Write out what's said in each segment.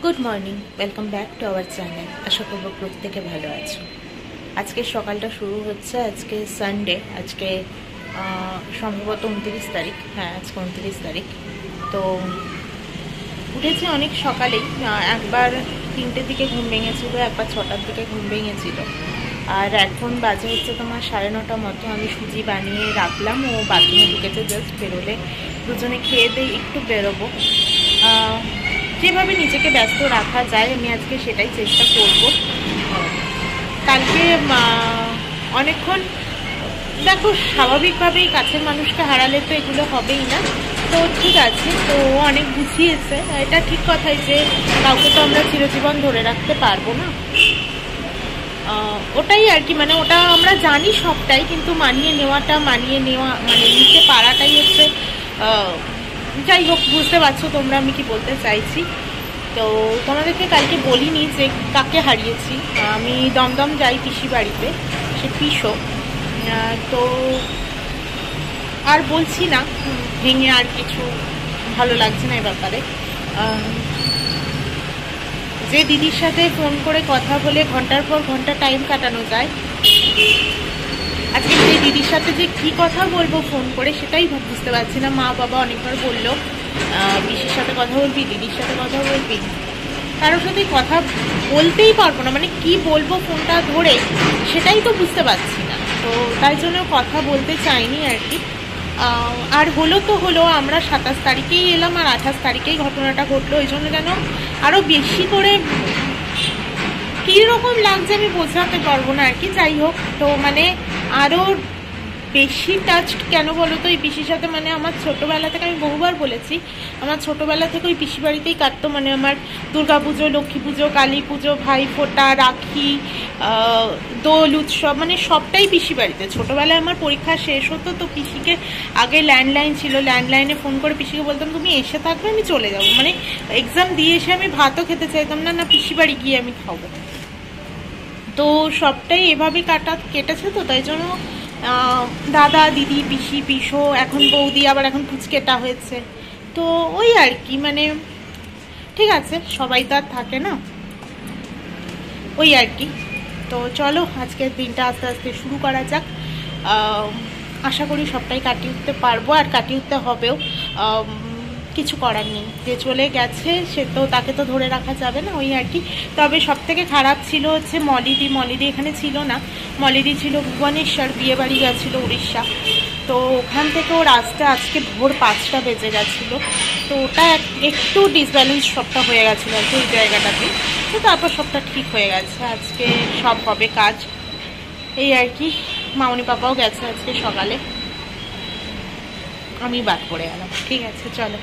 Good morning, welcome back to our channel. আশা করব প্রত্যেকে ভালো আছো। আজকে সকালটা শুরু হচ্ছে, আজকে সানডে, আজকে সম্ভবত 29 তারিখ। হ্যাঁ, আজকে 29 তারিখ। তো উঠেছি অনেক সকালেই, একবার 3টের দিকে ঘুম ভেঙেছিল, একবার 6টার দিকে ঘুম ভেঙেছিল। আর এখন বাজে হচ্ছে তোমার 9:30 মতো। আমি সুজি বানিয়ে রাখলাম, ও বাথরুমে ঢুকেছে, জাস্ট বেরোলে দুজনে খেয়ে দিয়ে একটু বেরোবো। যেভাবে নিজেকে ব্যস্ত রাখা যায় আমি আজকে সেটাই চেষ্টা করব। কালকে অনেকক্ষণ দেখো, স্বাভাবিকভাবেই কাছের মানুষকে হারালে তো এগুলো হবেই না। তো ঠিক আছে, তো অনেক বুঝিয়েছে, এটা ঠিক কথাই যে কাউকে তো আমরা চিরজীবন ধরে রাখতে পারবো না। ওটাই আর কি, মানে ওটা আমরা জানি সবটাই, কিন্তু মানিয়ে নেওয়া মানে নিতে পারাটাই হচ্ছে। যাই হোক, বুঝতে পারছো তোমরা আমি কি বলতে চাইছি। তো তোমাদেরকে কালকে বলিনি যে কাকে হারিয়েছি। আমি দমদম যাই পিসি বাড়িতে, সে পিসো। তো আর বলছি না, ভেঙে আর কিছু ভালো লাগছে না এ ব্যাপারে। যে দিদির সাথে ফোন করে কথা বলে ঘন্টার পর ঘন্টা টাইম কাটানো যায়, আজকে সেই দিদির সাথে যে কি কথা বলবো ফোন করে সেটাই বুঝতে পারছি না। মা বাবা অনেকবার বললো পিসির সাথে কথা বলবি, দিদির সাথে কথা বলবি, কারোর সাথে কথা বলতেই পারবো না, মানে কি বলবো ফোনটা ধরে সেটাই তো বুঝতে পারছি না। তো তাই জন্য কথা বলতে চাইনি আর কি। আর হলো তো হলো, আমরা 27 তারিখেই এলাম আর 28 তারিখেই ঘটনাটা ঘটলো। ওই জন্য যেন আরও বেশি করে কীরকম লাগছে আমি বোঝাতে পারবো না আর কি। যাই হোক, তো মানে আরও বেশি টাচড কেন বলো তো এই পিসির সাথে, মানে আমার ছোটোবেলা থেকে, আমি বহুবার বলেছি, আমার ছোটোবেলা থেকে ওই পিসি বাড়িতেই কাটতো। মানে আমার দুর্গা পুজো, লক্ষ্মী পুজো, কালী পুজো, ভাইফোঁটা, রাখি, দোল উৎসব, মানে সবটাই পিসি বাড়িতে। ছোটোবেলায় আমার পরীক্ষা শেষ হতো তো পিসিকে, আগে ল্যান্ডলাইন ছিল, ল্যান্ডলাইনে ফোন করে পিসিকে বলতাম তুমি এসে থাকবে, আমি চলে যাবো। মানে এক্সাম দিয়ে এসে আমি ভাতও খেতে চাইতাম না, না পিসি বাড়ি গিয়ে আমি খাবো। তো সবটাই এভাবে কেটেছে। তো তাই জন্য দাদা, দিদি, পিসি, পিসো, এখন বৌদি, আবার এখন পুচকেটা হয়েছে। তো ওই আর কি, মানে ঠিক আছে, সবাই তো আর থাকে না, ওই আর কি। তো চলো আজকের দিনটা আস্তে আস্তে শুরু করা যাক। আশা করি সবটাই কাটিয়ে উঠতে পারবো, আর কাটিয়ে উঠতে হবেও। কিছু করার নেই, যে চলে গেছে সে তো, তাকে তো ধরে রাখা যাবে না, ওই আর কি। তবে সব থেকে খারাপ ছিল হচ্ছে মলিদি এখানে ছিল না। মলিদি ছিল ভুবনেশ্বর, বিয়ে বাড়ি গেছিলো উড়িষ্যা। তো ওখান থেকে ওর আসতে আজকে ভোর 5টা বেজে গেছিলো। তো ওটা একটু ডিসব্যালেন্স সবটা হয়ে গেছিলো আর কি ওই জায়গাটাতে। তো তারপর সবটা ঠিক হয়ে গেছে, আজকে সব হবে কাজ, এই আর কি। মামনি পাপাও গেছে আজকে সকালে, আমি বাদ পড়ে গেলাম। ঠিক আছে, চলো।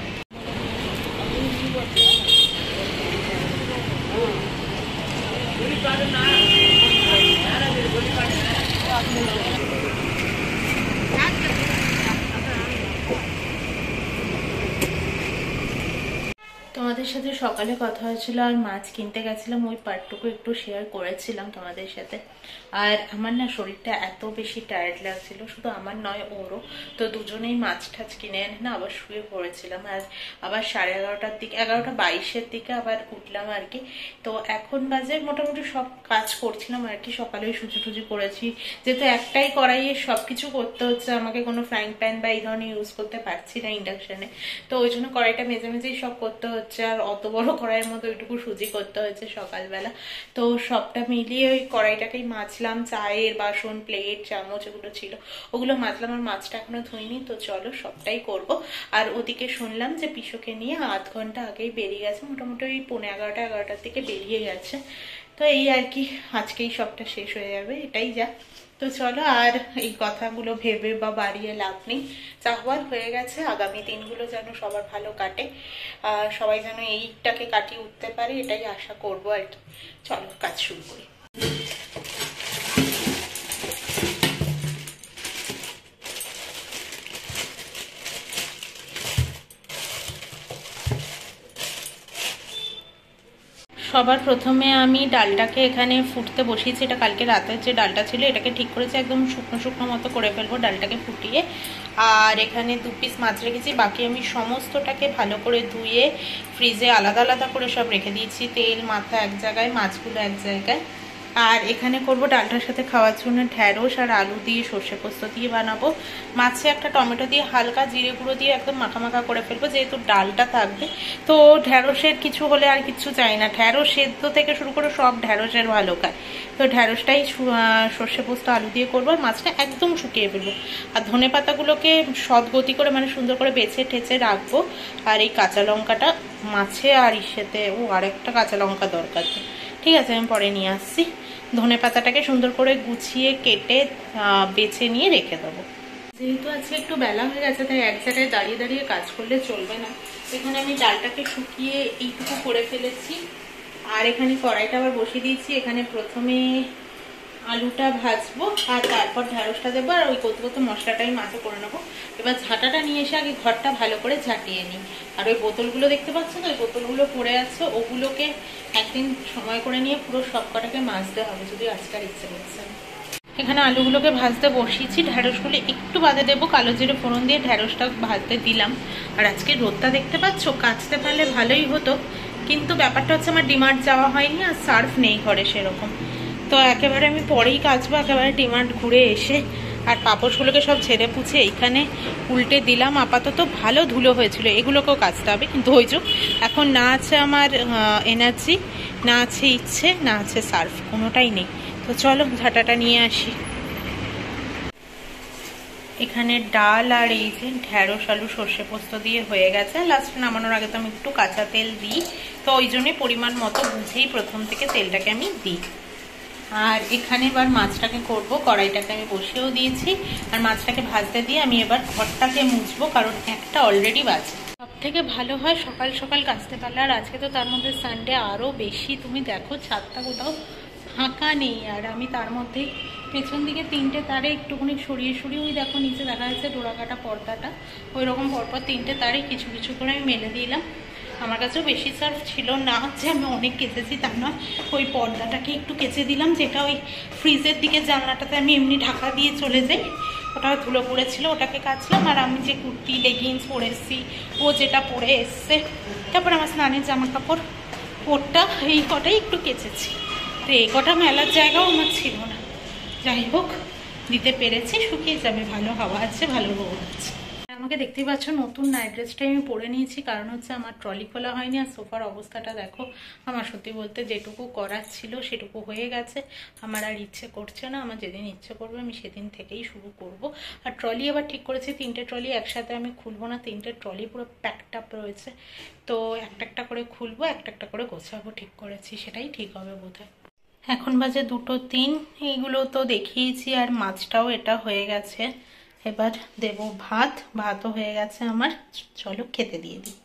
তোমাদের সাথে সকালে কথা হয়েছিল আর মাছ কিনতে গেছিলাম, ওই পার্টটুকু একটু শেয়ার করেছিলাম তোমাদের সাথে। আর আমার না শরীরটা এত বেশি টায়ার্ড লাগছিল, শুধু আমার নয় ওরও। তো দুজনেই মাছ টাছ কিনে এনে না আবার শুয়ে পড়েছিলাম। আর আবার 11:30টার দিকে, 11:22-এর দিকে আবার উঠলাম আর কি। তো এখন বাজে মোটামুটি সব কাজ করছিলাম আর কি। সকালে সুজি টুজি করেছি, যেহেতু একটাই কড়াইয়ে সব কিছু করতে হচ্ছে আমাকে, কোনো ফ্রাইং প্যান বা এই ধরনের ইউজ করতে পারছি না ইন্ডাকশানে। তো ওই জন্য কড়াইটা মেজে মেজেই সব করতে হচ্ছে। আর অত বড় কড়াইয়ের মতো ওইটুকু সুজি করতে হয়েছে সকালবেলা। তো সবটা মিলিয়ে ওই কড়াইটাকেই মাজলাম, চায়ের বাসন, প্লেট, চামচ এগুলো ছিল ওগুলো মাজলাম। আর মাছটা এখনো ধুইনি। তো চলো সবটাই করব। আর ওদিকে শুনলাম যে পিসোকে নিয়ে আধ ঘন্টা আগেই বেরিয়ে গেছে, মোটামুটি ওই 11:30 11টার দিকে বেরিয়ে গেছে। তো এই আর কি, আজকেই সবটা শেষ হয়ে যাবে, এটাই যা। তো চলো, আর এই কথাগুলো ভেবে বা বাড়িয়ে লাভ নেই, চাহওয়াল হয়ে গেছে। আগামী দিনগুলো যেন সবার ভালো কাটে, সবাই যেন এইটাকে কাটিয়ে উঠতে পারে, এটাই আশা করবো আর কি। চলো কাজ শুরু করি। সবার প্রথমে আমি ডালটাকে এখানে ফুটতে বসিয়েছি। এটা কালকে রাতের যে ডালটা ছিল, এটাকে ঠিক করেছি, একদম শুকনো শুকনো মতো করে ফেলবো ডালটাকে ফুটিয়ে। আর এখানে 2 পিস মাছ রেখেছি, বাকি আমি সমস্তটাকে ভালো করে ধুয়ে ফ্রিজে আলাদা আলাদা করে সব রেখে দিয়েছি। তেল মাথা এক জায়গায়, মাছগুলো এক জায়গায়। আর এখানে করব ডালটার সাথে খাওয়ার জন্য ঢ্যাঁড়স আর আলু দিয়ে সর্ষে পোস্ত দিয়ে বানাবো। মাছে একটা টমেটো দিয়ে হালকা জিরে গুঁড়ো দিয়ে একদম মাখা মাখা করে ফেলবো, যেহেতু ডালটা থাকবে। তো ঢ্যাঁড়সের কিছু হলে আর কিছু চাই না, ঢ্যাঁড়স সেদ্ধ থেকে শুরু করে সব ঢ্যাঁড়সের ভালো খায়। তো ঢ্যাঁড়সটাই সর্ষে পোস্ত আলু দিয়ে করবো, আর মাছটা একদম শুকিয়ে ফেলবো। আর ধনে পাতাগুলোকে সদগতি করে মানে সুন্দর করে বেছে ঠেচে রাখবো। আর এই কাঁচা লঙ্কাটা মাছে আর ইসেতে আর একটা কাঁচা লঙ্কা দরকার, ঠিক আছে আমি পরে নিয়ে আসছি। ধনে পাতাটাকে সুন্দর করে গুছিয়ে কেটে বেছে নিয়ে রেখে দেবো। যেহেতু আজকে একটু বেলা হয়ে গেছে, তাই এক জায়গায় দাঁড়িয়ে দাঁড়িয়ে কাজ করলে চলবে না। এখানে আমি ডালটাকে শুকিয়ে এইটুকু করে ফেলেছি। আর এখানে কড়াইটা আবার বসিয়ে দিয়েছি। এখানে প্রথমে আলুটা ভাজবো আর তারপর ঢ্যাঁড়সটা দেবো, আর ওই করতে করতে মশলাটাই মাছে করে নেবো। এবার ঝাঁটাটা নিয়ে এসে আগে ঘরটা ভালো করে ঝাঁটিয়ে নিই। আর ওই বোতলগুলো দেখতে পাচ্ছ তো, ওই বোতলগুলো পড়ে আছে, ওগুলোকে একদিন সময় করে নিয়ে পুরো সব কটাকে মাজতে হবে, যদি আজকাল ইচ্ছে করছে। এখানে আলুগুলোকে ভাজতে বসিয়েছি, ঢ্যাঁড়সগুলো একটু বাদে দেবো। কালো জিরে ফোড়ন দিয়ে ঢ্যাঁড়সটা ভাজতে দিলাম। আর আজকে রোদটা দেখতে পাচ্ছ, কাচতে পারলে ভালোই হতো, কিন্তু ব্যাপারটা হচ্ছে আমার ডিমার্ট যাওয়া হয়নি আর সার্ফ নেই ঘরে সেরকম। তো একেবারে আমি পরেই কাচবো, একেবারে ডিমার্ট ঘুরে এসে। আর পাপড়গুলোকে সব ছেড়ে পুছে এইখানে উল্টে দিলাম। আপাতত ভালো ধুলো হয়েছিল, এগুলোকেও কাচতে হবে, কিন্তু ধৈর্য এখন না আছে আমার এনার্জি, না আছে ইচ্ছে, না আছে সার্ফ, কোনোটাই নেই। তো চলো ঝাঁটাটা নিয়ে আসি। এখানে ডাল আর এই যে ঢ্যাঁড়স আলু সর্ষে পোস্ত দিয়ে হয়ে গেছে। লাস্ট নামানোর আগে তো আমি একটু কাঁচা তেল দিই, তো ওই জন্যই পরিমাণ মতো বুঝেই প্রথম থেকে তেলটাকে আমি দিই। আর এখানে এবার মাছটাকে করব, কড়াইটাকে আমি বসিয়েও দিয়েছি। আর মাছটাকে ভাজতে দিয়ে আমি এবার ঘরটাকে মুছবো, কারণ একটা অলরেডি বাজে। সব থেকে ভালো হয় সকাল সকাল কাচতে পারলে, আর আজকে তো তার মধ্যে সানডে আরও বেশি। তুমি দেখো ছাদটা কোথাও ফাঁকা নেই, আর আমি তার মধ্যেই পেছন দিকে 3টে তারে একটুখানি সরিয়ে সরিয়ে, ওই দেখো নিচে দেখা যাচ্ছে ডোরাকাটা পর্দাটা, ওই রকম পরপর 3টে তারে কিছু কিছু করে আমি মেলে দিলাম। আমার কাছেও বেশি সার্ফ ছিল না যে আমি অনেক কেচেছি তা নয়, ওই পর্দাটাকে একটু কেচে দিলাম, যেটা ওই ফ্রিজের দিকে জানলাটাতে আমি এমনি ঢাকা দিয়ে চলে যাই, ওটা ধুলো পড়েছিল, ওটাকে কাচলাম। আর আমি যে কুর্তি লেগিংস পরে এসেছি, ও যেটা পরে এসছে, তারপর আমার স্নানের জামা কাপড়, ওটা এই কটাই একটু কেচেছি। তো এই কটা মেলার জায়গাও আমার ছিল না, যাই হোক দিতে পেরেছি, শুকিয়ে যাবে, ভালো হাওয়া আছে, ভালো রোদ আছে। আমাকে দেখতেই পাচ্ছ নতুন নাইট ড্রেসটাই আমি পরে নিয়েছি, কারণ হচ্ছে আমার ট্রলি খোলা হয়নি। আর সোফার অবস্থাটা দেখো, আমার সত্যি বলতে যেটুকু করার ছিল সেটুকু হয়ে গেছে। আমার আর ইচ্ছে করছে না, আমার যেদিন ইচ্ছে করবে আমি সেদিন থেকেই শুরু করব। আর ট্রলি আবার ঠিক করেছি, 3টে ট্রলি একসাথে আমি খুলবো না, 3টে ট্রলি পুরো প্যাকড আপ রয়েছে, তো একটা একটা করে খুলবো, একটা একটা করে গোছাবো ঠিক করেছি, সেটাই ঠিক হবে বোধহয়। এখন বাজে 2:03, এইগুলো তো দেখিয়েছি। আর মাছটাও এটা হয়ে গেছে, এবার দেব ভাত, ভাতও হয়ে গেছে আমার, চলো খেতে দিয়ে দিই।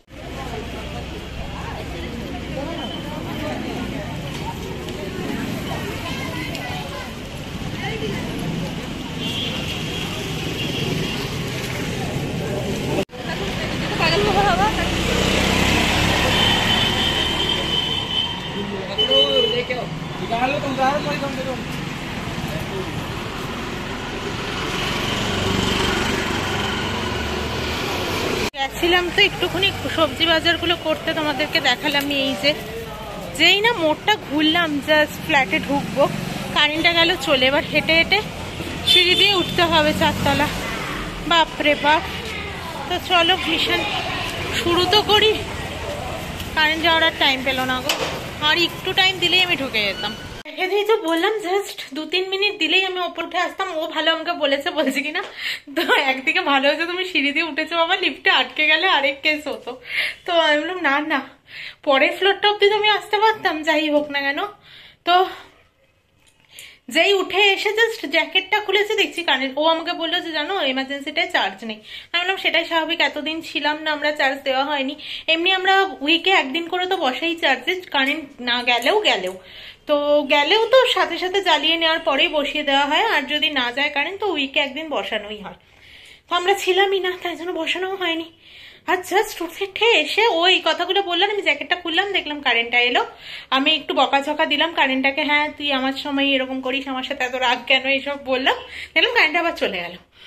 গেছিলাম তো একটুখানি সবজি বাজারগুলো করতে, তোমাদেরকে দেখালাম। এই যে যেই না মোড়টা ঘুরলাম, জাস্ট ফ্ল্যাটে ঢুকবো, কারেন্টটা গেল চলে। এবার হেঁটে হেঁটে সিঁড়ি দিয়ে উঠতে হবে 4তলা, বাপরে বাপ। তো চলো মিশন শুরু তো করি। কারেন্ট যাওয়ার আর টাইম পেলো না গো, আর একটু টাইম দিলেই আমি ঢুকে যেতাম। এখানেই তো বললাম জাস্ট 2-3 মিনিট দিলেই আমি ওপর উঠে আসতাম। ও ভালো আমাকে বলছে কিনা, তো একদিকে ভালো হয়েছে তুমি সিঁড়ি দিয়ে উঠেছো, বাবা লিফটে আটকে গেলে আরেক কেস হতো। তো আমি বললাম না পরের ফ্লোরটা অব্দি তুমি আসতে পারতাম, যাই হোক না কেন। তো যেই উঠে এসে জাস্ট জ্যাকেটটা খুলেছে, দেখছি কারেন্ট। ও আমাকে বললো যে জানো এমার্জেন্সিটায় চার্জ নেই। আমি বললাম সেটাই স্বাভাবিক, এতদিন ছিলাম না আমরা, চার্জ দেওয়া হয়নি। এমনি আমরা উইকে একদিন করে তো বসাই চার্জে, কারেন্ট না গেলেও তো সাথে সাথে জ্বালিয়ে নেওয়ার পরেই বসিয়ে দেওয়া হয়। আর যদি না যায় কারেন্ট, তো উইকে একদিন বসানোই হয়। তো আমরা ছিলামই না, তাই জন্য বসানো হয়নি। আর জাস্ট উঠে এসে ও এই কথাগুলো বললাম, আমি জ্যাকেটটা খুললাম, দেখলাম কারেন্টটা এলো। আমি একটু বকাঝকা দিলাম কারেন্টটাকে, হ্যাঁ তুই আমার সময় এরকম করিস, আমার সাথে এত রাগ কেন, এইসব বললাম। দেখলাম কারেন্টটা আবার চলে গেল।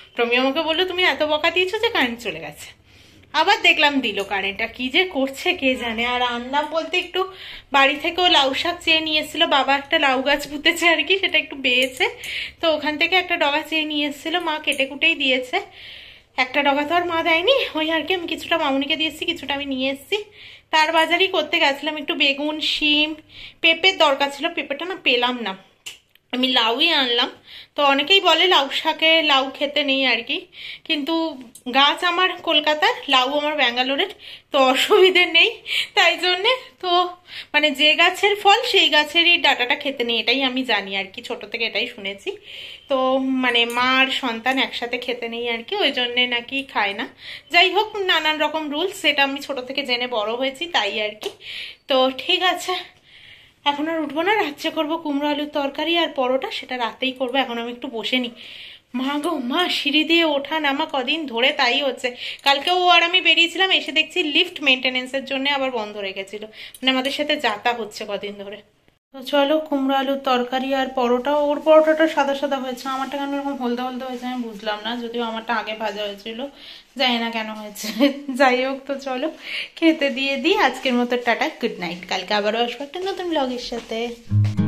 টমি আমাকে বললো তুমি এত বকা দিয়েছো যে কারেন্ট চলে গেছে। আবার দেখলাম দিল কারেন্টটা, কি যে করছে কে জানে। আর আনলাম বলতে একটু বাড়ি থেকেও লাউ শাক চেয়ে নিয়ে এসেছিলো, বাবা একটা লাউ গাছ পুঁতেছে আর কি, সেটা একটু বেয়েছে, তো ওখান থেকে একটা ডগা চেয়ে নিয়ে এসেছিলো, মা কেটে কুটেই দিয়েছে। একটা ডগা তো আর মা দেয়নি, ওই আর কি আমি কিছুটা মামুনিকে দিয়েছি, কিছুটা আমি নিয়ে এসেছি। তার বাজারই করতে গেছিলাম, একটু বেগুন, শিম, পেঁপের দরকার ছিল, পেঁপেটা না পেলাম না, আমি লাউই আনলাম। তো অনেকেই বলে লাউ শাকে লাউ খেতে নেই আর কি, কিন্তু গাছ আমার কলকাতার, লাউ আমার ব্যাঙ্গালোরের, তো অসুবিধে নেই। তাই জন্যে তো মানে যে গাছের ফল সেই গাছেরই ডাটাটা খেতে নেই, এটাই আমি জানি আর কি, ছোট থেকে এটাই শুনেছি। তো মানে মা আর সন্তান একসাথে খেতে নেই আর কি, ওই জন্যে নাকি খায় না। যাই হোক, নানান রকম রুলস, সেটা আমি ছোট থেকে জেনে বড় হয়েছি তাই আর কি। তো ঠিক আছে, এখন আর উঠবো না, রাত্রে করবো কুমড়ো আলুর তরকারি আর পরোটা, সেটা রাতেই করবো। এখন আমি একটু বসে নি। মা গো মা, সিঁড়ি দিয়ে ওঠা নামা কদিন ধরে তাই হচ্ছে। কালকেও ও আর আমি বেরিয়েছিলাম, এসে দেখছি লিফট মেনটেনেন্সের জন্য আবার বন্ধ রেখেছিল, মানে আমাদের সাথে যাতা হচ্ছে কদিন ধরে। তো চলো, কুমড়ো আলুর তরকারি আর পরোটা, ওর পরোটাটা সাদা সাদা হয়েছে, আমারটা কেন এরকম হলদে হলদে হয়েছে আমি বুঝলাম না, যদিও আমারটা আগে ভাজা হয়েছিল, জানি না কেন হয়েছে। যাই হোক, তো চলো খেতে দিয়ে দিই। আজকের মতো টাটা, গুড নাইট, কালকে আবারও আসবো একটা নতুন ব্লগের সাথে।